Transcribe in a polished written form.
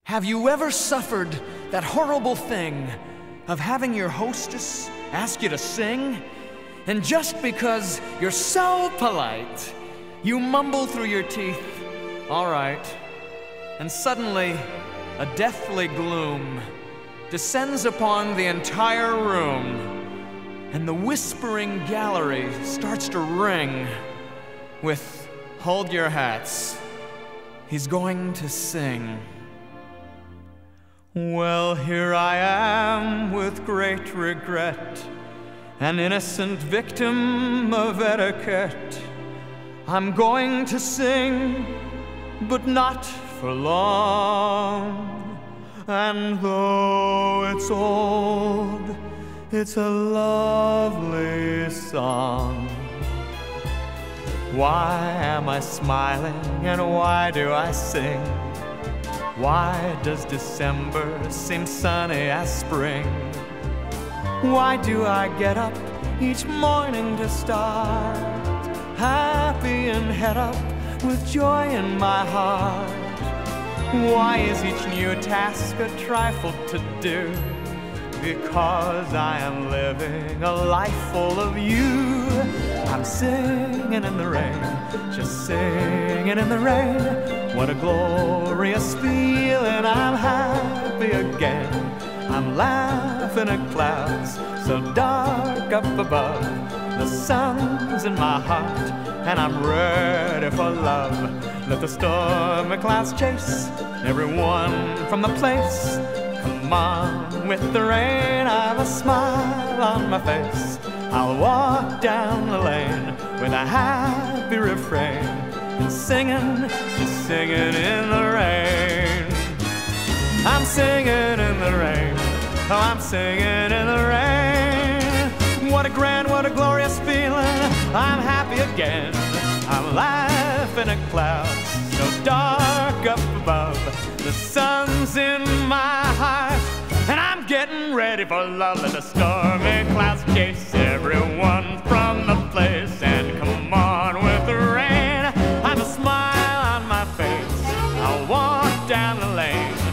Have you ever suffered that horrible thing of having your hostess ask you to sing, and just because you're so polite, you mumble through your teeth, "All right," and suddenly a deathly gloom descends upon the entire room, and the whispering gallery starts to ring with, "Hold your hats, he's going to sing." Well, here I am with great regret, an innocent victim of etiquette. I'm going to sing, but not for long. And though it's old, it's a lovely song. Why am I smiling and why do I sing? Why does December seem sunny as spring? Why do I get up each morning to start happy and head up with joy in my heart? Why is each new task a trifle to do? Because I am living a life full of you. I'm singing in the rain, just singing in the rain. What a glorious feeling, I'm happy again. I'm laughing at clouds so dark up above. The sun's in my heart and I'm ready for love. Let the stormy clouds chase everyone from the place. Come on with the rain, I have a smile on my face. I'll walk down the lane with a happy refrain and singing, just singing in the rain. I'm singing in the rain, oh, I'm singing in the rain. What a grand, what a glorious feeling, I'm happy again. I'm laughing at clouds so dark up above. The sun's in my heart and I'm getting ready for love. Let the stormy clouds chase everyone from the place. And come on with the rain, I have a smile on my face. I'll walk down the lane